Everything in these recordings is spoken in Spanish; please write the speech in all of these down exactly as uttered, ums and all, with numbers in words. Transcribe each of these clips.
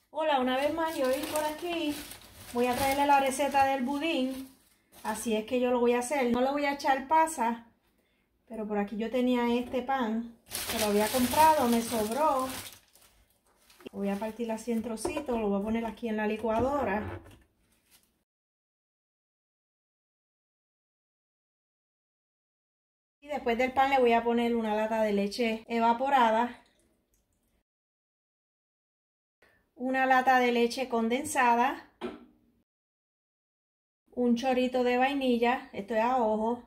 Hola, una vez más, yo hoy por aquí voy a traerle la receta del budín. Así es que yo lo voy a hacer. No le voy a echar pasa, pero por aquí yo tenía este pan que lo había comprado, me sobró. Voy a partir así en trocitos, lo voy a poner aquí en la licuadora. Y después del pan le voy a poner una lata de leche evaporada, una lata de leche condensada, un chorrito de vainilla, esto es a ojo.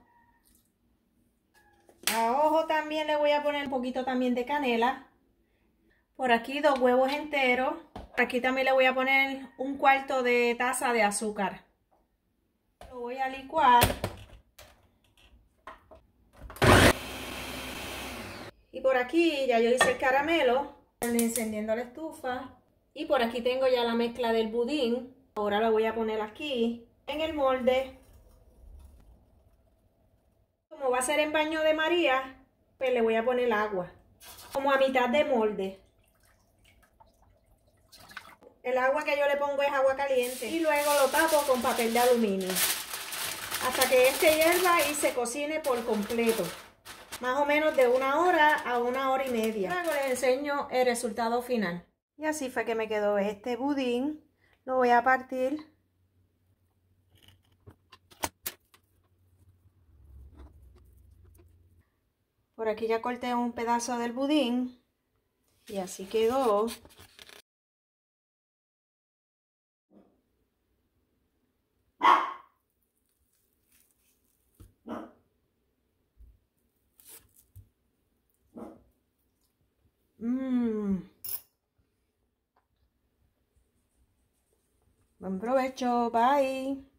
A ojo también le voy a poner un poquito también de canela. Por aquí dos huevos enteros. Por aquí también le voy a poner un cuarto de taza de azúcar. Lo voy a licuar. Y por aquí ya yo hice el caramelo, encendiendo la estufa. Y por aquí tengo ya la mezcla del budín. Ahora lo voy a poner aquí en el molde. Como va a ser en baño de María, pues le voy a poner agua. Como a mitad de molde. El agua que yo le pongo es agua caliente. Y luego lo tapo con papel de aluminio. Hasta que este hierva y se cocine por completo. Más o menos de una hora a una hora y media. Luego les enseño el resultado final. Y así fue que me quedó este budín. Lo voy a partir. Por aquí ya corté un pedazo del budín. Y así quedó. Mmm. Buen provecho. Bye.